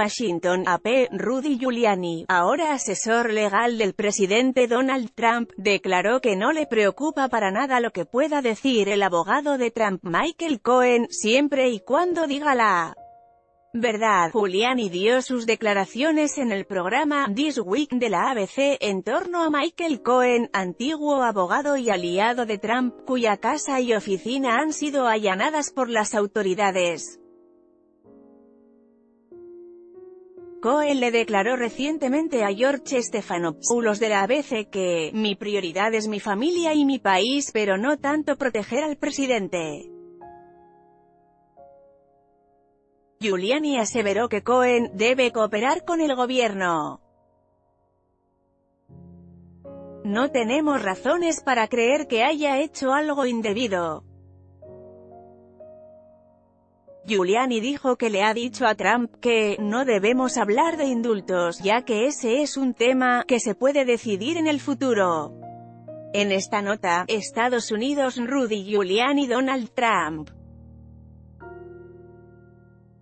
Washington, AP, Rudy Giuliani, ahora asesor legal del presidente Donald Trump, declaró que no le preocupa para nada lo que pueda decir el abogado de Trump, Michael Cohen, siempre y cuando diga la verdad. Giuliani dio sus declaraciones en el programa This Week de la ABC en torno a Michael Cohen, antiguo abogado y aliado de Trump, cuya casa y oficina han sido allanadas por las autoridades. Cohen le declaró recientemente a George Stephanopoulos de la ABC que «Mi prioridad es mi familia y mi país, pero no tanto proteger al presidente». Giuliani aseveró que Cohen «debe cooperar con el gobierno. No tenemos razones para creer que haya hecho algo indebido». Giuliani dijo que le ha dicho a Trump que «no debemos hablar de indultos, ya que ese es un tema que se puede decidir en el futuro». En esta nota, Estados Unidos, Rudy Giuliani, Donald Trump.